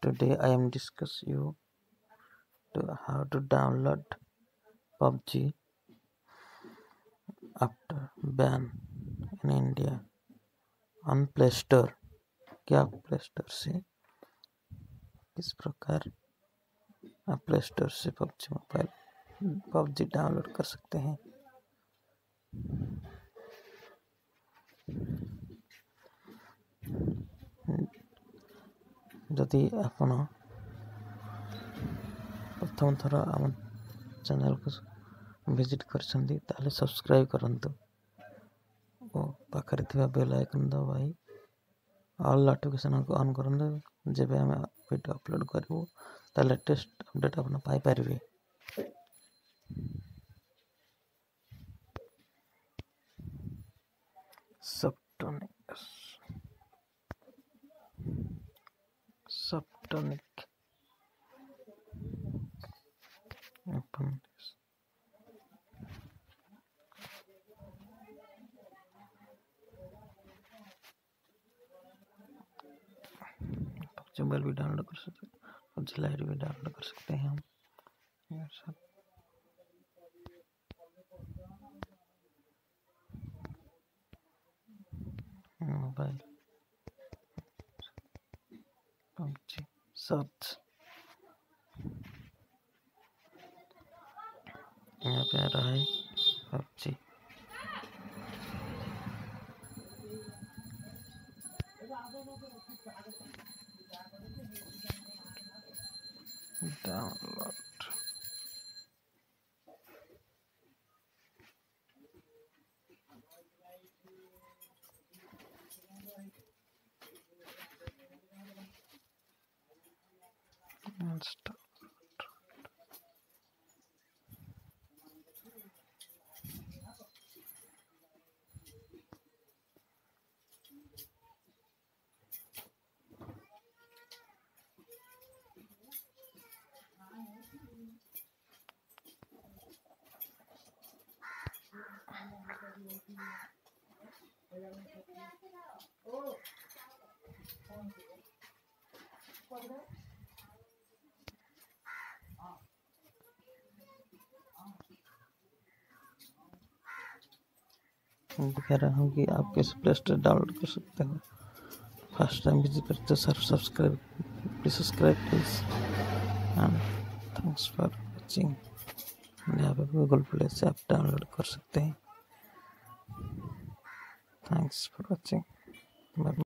Today I am discuss you to how to download PUBG after ban in India on Play Store। क्या आप play store से किस प्रकार आप play store से PUBG डाउनलोड कर सकते हैं। जदि आपण प्रथम थर आम चैनल को विजिट करछंती ताले सब्सक्राइब करंतु और पाखरे थिबा बेल आइकन दबाई ऑल नोटिफिकेशन को ऑन करंतु। जेबे हम वीडियो अपलोड करबो ता लेटेस्ट अपडेट आपण पाई परिबे। सब्टोनिक open this। PUBG मोबाइल भी डाउनलोड कर सकते हैं, PUBG लाइट भी डाउनलोड कर सकते हैं हम। मोबाइल PUBG सर्च यहाँ पे आ रहा है PUBG। डाउनलोड इंस्टॉल दिखा रहा हूँ कि आप कैसे प्ले स्टोर डाउनलोड कर सकते हो। फर्स्ट टाइम विजिट करते हो subscribe please and thanks for watching. यहाँ पे गूगल प्ले से आप डाउनलोड कर सकते हैं। Thanks for watching.